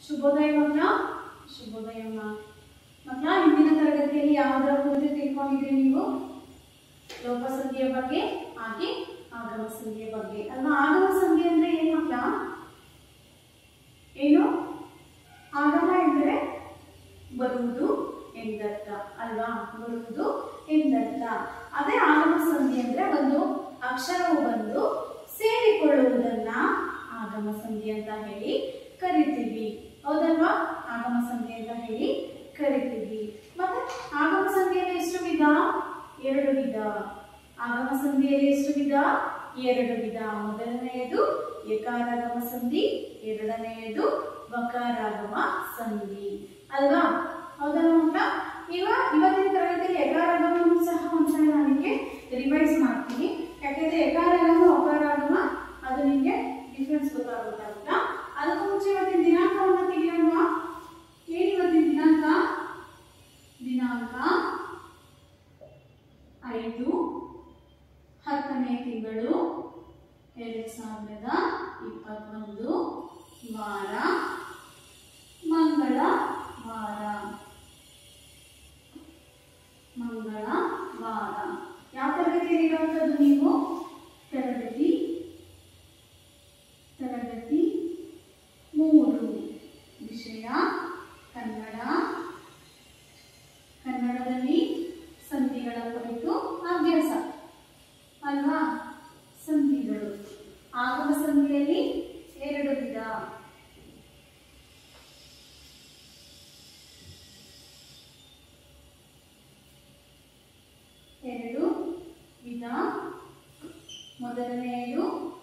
ಶುಭೋದಯ ಮಕ್ಕಳ. ಶುಭೋದಯ ಮಕ್ಕಳ. ಹಿಂದಿನ ತರಗತಿಯಲ್ಲಿ ಯಾವುದರ ಕುರಿತು ತಿಳ್ಕೊಂಡಿದ್ರಿ ನೀವು? ಲೋಪ ಸಂಧಿಯ ಬಗ್ಗೆ ಹಾಗೆ ಆಗಮ ಸಂಧಿಯ ಬಗ್ಗೆ ಅಲ್ವಾ? ಆಗಮ ಸಂಧಿ ಅಂದ್ರೆ ಏನು ಮಕ್ಕಳ? ಏನು? ಆಗಮ ಎಂದರೆ ಬರುವುದು ಎಂದರ್ಥ ಅಲ್ವಾ? ಬರುವುದು ಎಂದರ್ಥ. ಅದೇ ಆಗಮ ಸಂಧಿ ಅಂದ್ರೆ ಒಂದು ಅಕ್ಷರವು ಬಂದು ಸೇರಿಕೊಳ್ಳುವುದನ್ನ ಆಗಮ ಸಂಧಿ ಅಂತ ಹೇಳಿ ಕರಿತೀವಿ. ಹೌದಲ್ವಾ? ಆಗಮ ಸಂಧಿ ಅಂತ ಹೇಳಿ ಕರಿತೀವಿ. ಮತ್ತೆ ಆಗಮ ಸಂಧಿಯಲ್ಲಿ ಎಷ್ಟು ವಿಧ? 2 ವಿಧ. ಆಗಮ ಸಂಧಿಯಲ್ಲಿ ಎಷ್ಟು ವಿಧ? 2 ವಿಧ. ಮೊದಲನೆಯದು ಯಕಾರಾಗಮ ಸಂಧಿ, ಎರಡನೆಯದು ವಕಾರಾಗಮ ಸಂಧಿ ಅಲ್ವಾ? ಹೌದಲ್ವಾ ಮಕ್ಕಳ? ಇವತ್ತಿನ ತರಗತಿಯಲ್ಲಿ ಯಕಾರಾಗಮವನ್ನು ಸಹ ಒಂದ್ಸಲ ನನಗೆ ರಿವೈಸ್ ಮಾಡ್ತೀನಿ. ಯಾಕಂದ್ರೆ ಯಕಾರಾಗಮ ವಕಾರಾಗಮ ಅದು ನಿಮಗೆ ಡಿಫ್ರೆನ್ಸ್ ಗೊತ್ತಾಗುತ್ತಾ? ಅದಕ್ಕೂ ಮುಂಚೆ ಇವತ್ತಿನ ದಿನಾಂಕವನ್ನು ತಿಳಿಯೋಣ. ಏನು ಇವತ್ತಿನ ದಿನಾಂಕ? ದಿನಾಂಕ 5/10ನೇ ತಿಂಗಳು 2021 ವಾರ ಮಂಗಳವಾರ. ಯಾವ ತರಗತಿಯಲ್ಲಿ ಇರುವಂತದ್ದು ನೀವು? ತರಗತಿ 3. ವಿಷಯ ಕನ್ನಡ. ಕನ್ನಡದಲ್ಲಿ ಸಂಧಿಗಳ ಕುರಿತು ಅಭ್ಯಾಸ ಅಲ್ವಾ? ಸಂಧಿಗಳು. ಆಗಮ ಸಂಧಿಯಲ್ಲಿ 2 ವಿಧ. ಮೊದಲನೆಯದು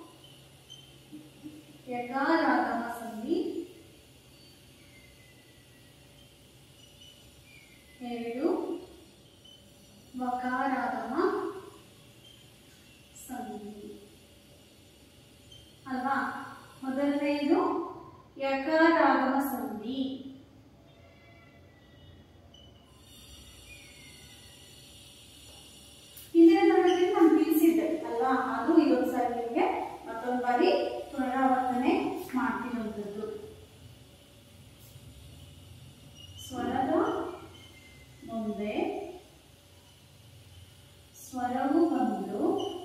ಯಕಾರಾಗಮ ಸಂಧಿ, 2 ವಕಾರಾಗಮ ಸಂಧಿ ಅಲ್ವಾ? ಮೊದಲನೆಯದು ಯಕಾರಾಗಮ ಸಂಧಿ. ಹಿಂದಿನ ತರಗತಿಯಲ್ಲಿ ನಾನು ತಿಳಿಸಿದ್ದೆ ಅಲ್ವಾ? ಅದು ಇದೊಂದು ಸಾರಿ ನಿಮಗೆ ಮತ್ತೊಂದು ಬಾರಿ ಪುನರಾವರ್ತನೆ ಮಾಡ್ತಿರುವಂಥದ್ದು. ಸ್ವರದ ಮುಂದೆ ಸ್ವರವು ಬಂದು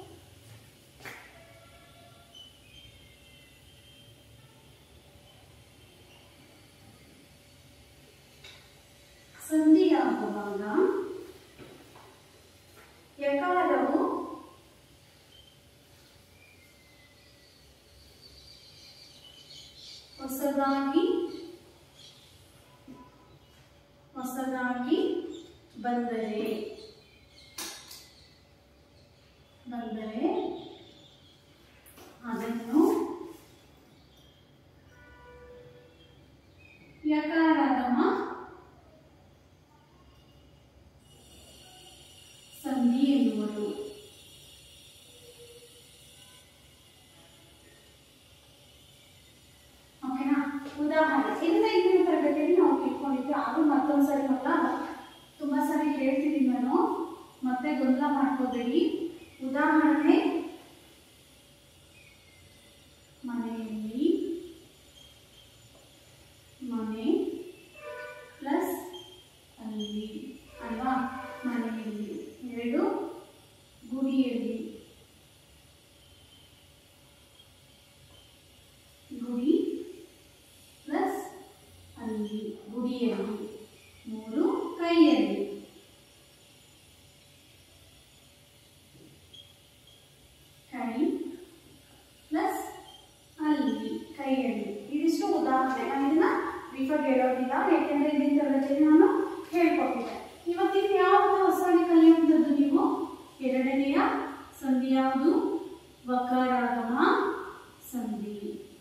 ಸಂಧಿಯಾಗುವಾಗ ಯಕಾರವು ಹೊಸದಾಗಿ ಬಂದರೆ ಅದನ್ನು ಯಕಾರಾಗಮ ಸಂಧಿ ಎನ್ನುವರು. ಓಕೆನಾ? ಉದಾಹರಣೆ ಹಿಂದಿನ ತರಗತಿಯಲ್ಲಿ ನಾವು ತಿಳ್ಕೊಂಡಿದ್ವಿ. ಅದು ಮತ್ತೊಂದ್ಸರಿ ಮಕ್ಕಳ ತುಂಬಾ ಸಾರಿ ಹೇಳ್ತಿದ್ದೀನಿ ನಾನು, ಮತ್ತೆ ಗೊಂದಲ ಮಾಡ್ಕೋಬೇಡಿ. ಉದಾಹರಣೆ ಮನೆಯಲ್ಲಿ, ಮನೆ ಪ್ಲಸ್ ಅಲ್ಲಿ ಅಲ್ವಾ? ಮನೆಯಲ್ಲಿ 2 ಗುಡಿಯಲ್ಲಿ, ಗುಡಿ ಪ್ಲಸ್ ಅಲ್ಲಿ ಗುಡಿಯಲ್ಲಿ, 3 ಕೈಯಲ್ಲಿ, ಕೈ ಪ್ಲಸ್ ಅಲ್ಲಿ ಕೈಯಲ್ಲಿ. ಇದಿಷ್ಟು ಉದಾಹರಣೆ. ನಾನು ಇದನ್ನ ರಿಫರ್ ಹೇಳೋದಿಲ್ಲ, ಯಾಕೆಂದ್ರೆ ಇದನ್ನ ತರಗತಿಯಲ್ಲಿ ನಾನು ಹೇಳ್ಕೊಟ್ಟಿದ್ದೆ. ಇವತ್ತಿನ ಯಾವುದು ಹೊಸದಾಗಿ ಕಲಿಯುವಂಥದ್ದು ನೀವು? 2ನೆಯ ಸಂಧಿ ಯಾವುದು? ವಕಾರಾಗಮ ಸಂಧಿ.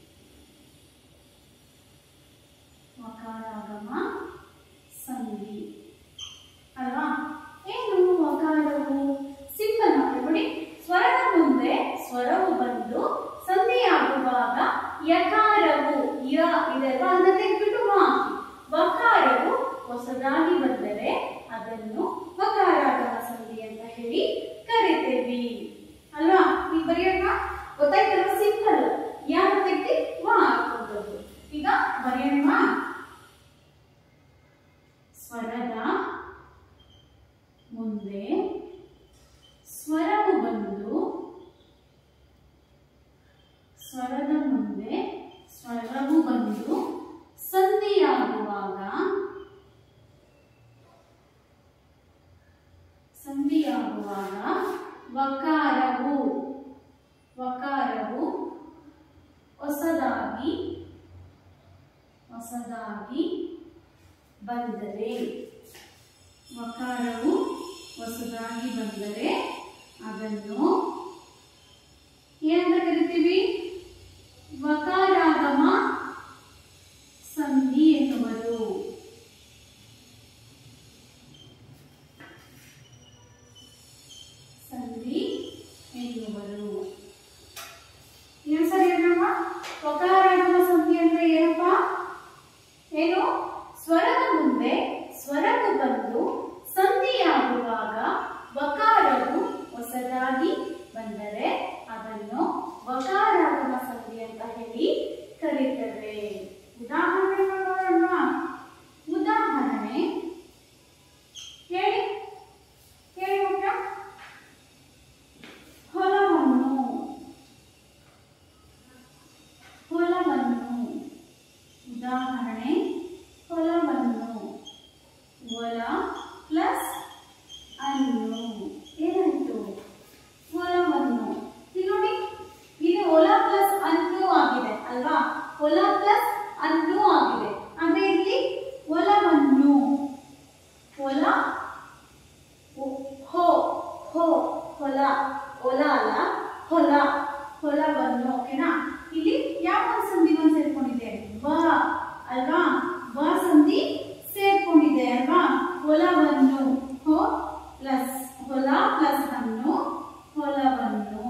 ವಕಾರಾಗಮ ಸಂಧಿ ಅಲ್ವಾ? ಏನು ವಕಾರವು? ಸಿಂಪಲ್ ಮಾಡಿ ನೋಡಿ. ಸ್ವರದ ಮುಂದೆ ಸ್ವರವು ಬಂದು ಸಂಧಿಯಾಗುವಾಗ ಯಕಾರವು ಇದೆಲ್ಲ ಅನ್ನ ತೆಗೆದ್ಬಿಟ್ಟು ವಕಾರವು ಹೊಸದಾಗಿ ಬಂದರೆ ಅದನ್ನು ವಕಾರಾಗಮ ಸಂಧಿ ಅಂತ ಹೇಳಿ ಕರಿತೇವೆ ಅಲ್ವಾ? ಈಗ ಬರೆಯೋಣ. ಗೊತ್ತಾಯ್ತಲ್ಲ? ಸಿಂಪಲ್. ಯಾವ ತೆಗ್ದು ಹಾಕೋದು. ಈಗ ಬರೆಯೋಣ. ಆಗುವಾಗ ವಕಾರವು ಹೊಸದಾಗಿ ಬಂದರೆ, ವಕಾರವು ಹೊಸದಾಗಿ ಬಂದರೆ ಅದನ್ನು ಏನಂತ ಕರಿತೀವಿ? ವಕಾರಾಗಮ ಸಂಧಿ ಎನ್ನುವರು. ಏನು ಸರಿ ಅಲ್ಲಮ್ಮ? ವಕಾರಾಗಮ ಸಂಧಿ ಅಂದ್ರೆ ಏನಪ್ಪ? ಏನು? ಸ್ವರದ ಮುಂದೆ ಸ್ವರವು ಬಂದು ಸಂಧಿಯಾಗುವಾಗ ವಕಾರವು ಹೊಸದಾಗಿ ಬಂದರೆ ಅದನ್ನು ವಕಾರಾಗಮ ಸಂಧಿ ಅಂತ ಹೇಳಿ ಕರೀತೇವೆ. ಉದಾಹರಣೆ ನೋಡೋಣ. ಉದಾಹರಣೆ ಹೇಳಿ ಮಕ್ಕಳ. ಹೊಲವನ್ನು ಉದಾಹರಣೆ ಹೊಲವನ್ನು. ಹೊಲ ಪ್ಲಸ್ ಅನ್ನು ಏನಾಯ್ತು? ಹೊಲವನ್ನು. ಇಲ್ಲಿ ನೋಡಿ, ಇದು ಹೊಲ ಪ್ಲಸ್ ಅನ್ನು ಆಗಿದೆ ಅಲ್ವಾ? ಹೊಲ ಪ್ಲಸ್ ಅನ್ನು ಆಗಿದೆ. ಅಂದ್ರೆ ಇಲ್ಲಿ ಹೊಲವನ್ನು, ಹೊಲ ಹೊಲ ಅಲ್ಲ, ಹೊಲವನ್ನು. ಓಕೆನಾ? ಇಲ್ಲಿ ಯಾವ ಸಂಧಿ ಒಂದು ಸೇರ್ಕೊಂಡಿದೆ? ವ ಅಲ್ವಾ? ವ ಸಂಧಿ ಸೇರ್ಕೊಂಡಿದೆ ಅಲ್ವಾ? ಹೊಲವನ್ನು. ಹೊಲ ಪ್ಲಸ್ ಅನ್ನು, ಹೊಲವನ್ನು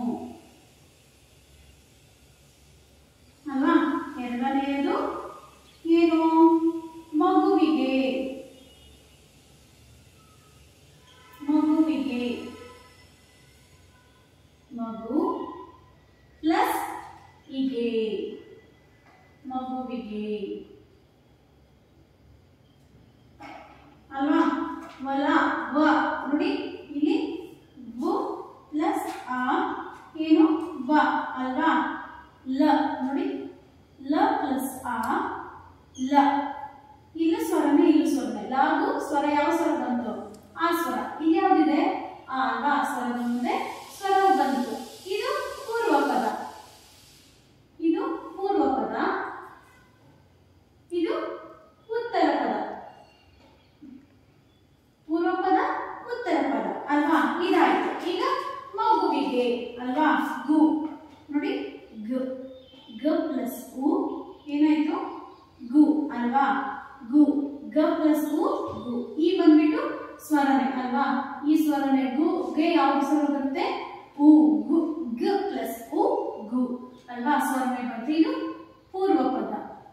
ಅಲ್ವಾ? ಎರಡನೆಯದು ಏನು? ಮಗುವಿಗೆ. ಮಗು ಪ್ಲಸ್ ಇಗೆ, ಮಗುವಿಗೆ ಅಲ್ವಾ? ಹೊಲ ವ ನೋಡಿ, ಇಲ್ಲಿ ವು ಪ್ಲಸ್ ಆ ಏನು? ವ ಅಲ್ವಾ? ಲ ನೋಡಿ, ಲ ಪ್ಲಸ್ ಆ ಲ. ಇಲ್ಲೂ ಸ್ವರನೇ, ಇಲ್ಲೂ ಸ್ವರನೇ. ಲಾಗು ಸ್ವರ ಯಾವ ಸ್ವರ ಬಂತು? ಆ ಸ್ವರ. ಇಲ್ಲಿ ಯಾವ್ದಿದೆ? ಆ ಅಲ್ವಾ? ಸ್ವರದ ಮುಂದೆ ಸ್ವರವು ಬಂತು. ಇದು ಪೂರ್ವ ಪದ, ಇದು ಪೂರ್ವ ಪದ, ಇದು ಉತ್ತರ ಪದ. ಪೂರ್ವ ಪದ, ಉತ್ತರ ಪದ ಅಲ್ವಾ? ಇದಾಯ್ತು. ಈಗ ಮಗುವಿಗೆ ಅಲ್ವಾ? ಗು ನೋಡಿ, ಗ ಪ್ಲಸ್ ಉ ಏನಾಯ್ತು? ಗು ಅಲ್ವಾ? ಗು. ಗ ಪ್ಲಸ್ ಉ ಗು. ಈ ಬಂದ್ಬಿಟ್ಟು ಸ್ವರನೆ ಅಲ್ವಾ? ಈ ಸ್ವರನೆ ಗು. ಗೆ ಯಾವ್ದು ಸ್ವರ ಬರುತ್ತೆ? ಉ. ಗು. ಗ ಪ್ಲಸ್ ಉ ಗು ಅಲ್ವಾ? ಸ್ವರನೆ ಬರುತ್ತೆ. ಇದು ಪೂರ್ವ ಪದ.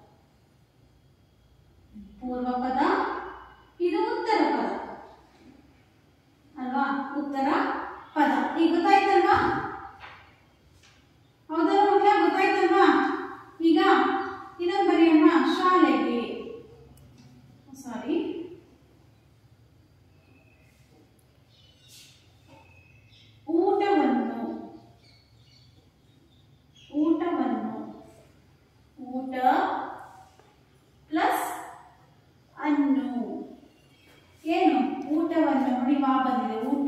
ಇದು ಉತ್ತರ ಪದ ಅಲ್ವಾ? ಉತ್ತರ ಪದ. ಈಗ ಗೊತ್ತಾಯ್ತಲ್ವಾ? ಹೌದಲ್ಲ ಮಕ್ಕಳ? ಗೊತ್ತಾಯ್ತಲ್ವಾ? ಈಗ ಇನ್ನೊಂದು ಬರೆಯೋಣ. ಶಾಲೆಗೆ, ಸಾರಿ, ಊಟವನ್ನು. ಊಟ ಪ್ಲಸ್ ಅನ್ನು ಏನು? ಊಟವನ್ನು. ನೋಡಿ, ವಾ ಬಂದಿದೆ. ಊಟ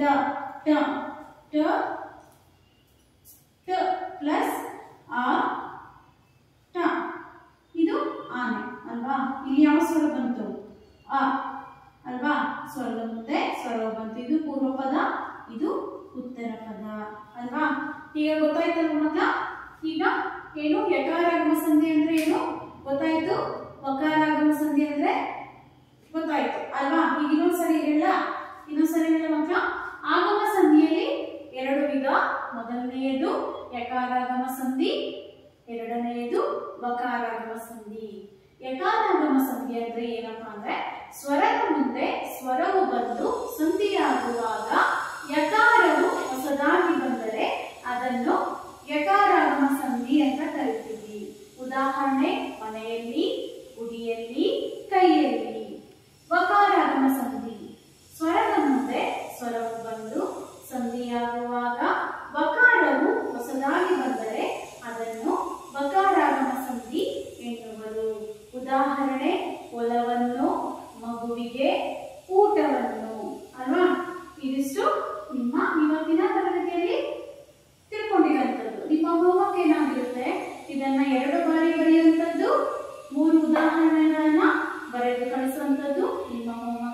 ಟ ಪ್ಲಸ್ ಆ ಟ. ಇದು ಆನೆ ಅಲ್ವಾ? ಇಲ್ಲಿ ಯಾವ ಸ್ವರ ಬಂತು? ಅ ಅಲ್ವಾ? ಸ್ವರದ ಮುಂದೆ ಸ್ವರವು ಬಂತು. ಇದು ಪೂರ್ವ ಪದ, ಇದು ಉತ್ತರ ಪದ ಅಲ್ವಾ? ಈಗ ಗೊತ್ತಾಯ್ತಲ್ವ ಮಕ್ಕಳ? ಈಗ ಏನು? ಯಕಾರಾಗಮ ಸಂಧಿ ಅಂದ್ರೆ ಏನು ಗೊತ್ತಾಯ್ತು. ವಕಾರಾಗಮ ಸಂಧಿ ಅಂದ್ರೆ ಗೊತ್ತಾಯ್ತು ಅಲ್ವಾ? ಈಗ ಇನ್ನೊಂದ್ಸರಿ ಹೇಳ ಮಕ್ಕಳ. ಆಗಮ ಸಂಧಿಯಲ್ಲಿ ಎರಡು ವಿಧ. ಮೊದಲನೆಯದು ಯಕಾರಾಗಮ ಸಂಧಿ, ಎರಡನೆಯದು ವಕಾರಾಗಮ ಸಂಧಿ. ಯಕಾರಾಗಮ ಸಂಧಿ ಅಂದ್ರೆ ಏನಪ್ಪಾ ಅಂದ್ರೆ ಸ್ವರದ ಮುಂದೆ ಸ್ವರವು ಬಂದು ಸಂಧಿಯಾಗುವಾಗ ಯಕಾರವು ಹೊಸದಾಗಿ ಬಂದರೆ ಅದನ್ನು ಯಕಾರಾಗಮ ಸಂಧಿ ಅಂತ ಕರಿತೀವಿ. ಉದಾಹರಣೆ ಮನೆಯಲ್ಲಿ, ಗುಡಿಯಲ್ಲಿ, ಕೈಯಲ್ಲಿ. ವಕಾರಾಗಮ ಸಂಧಿ ಸ್ವರದ ಮುಂದೆ ಸ್ವರವು ಬಂದು ಸಂಧಿಯಾಗುವಾಗ ವಕಾರವು ಹೊಸದಾಗಿ ಬಂದರೆ ಅದನ್ನು ವಕಾರಾಗಮ ಸಂಧಿ ಎನ್ನುವರು. ಉದಾಹರಣೆ ಹೊಲವನ್ನು, ಮಗುವಿಗೆ, ಊಟವನ್ನು ಅಲ್ವಾ? ಇದಿಷ್ಟು ನಿಮ್ಮ ಇವತ್ತಿನ ತರಗತಿಯಲ್ಲಿ ತಿಳ್ಕೊಂಡಿರುವಂಥದ್ದು. ನಿಮ್ಮ ಹೋಮ್ವರ್ಕ್ ಏನಾಗಿರುತ್ತೆ, ಇದನ್ನ 2 ಬಾರಿ ಬರೆಯುವಂಥದ್ದು, 3 ಉದಾಹರಣೆಗಳನ್ನ ಬರೆದು ಕಳಿಸುವಂಥದ್ದು ನಿಮ್ಮ ಹೋಮ್ವರ್ಕ್.